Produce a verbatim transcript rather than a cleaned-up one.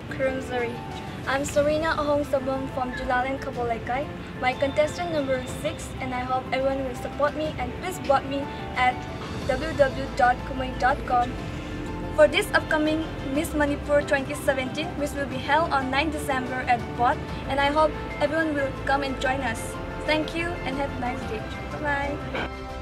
Kurumzari. I'm Serena Ahongsangbam from Julalan Kabolaikai, my contestant number six, and I hope everyone will support me and please vote me at w w w dot kumai dot com for this upcoming Miss Manipur twenty seventeen, which will be held on ninth December at Bot, and I hope everyone will come and join us. Thank you and have a nice day. Bye bye.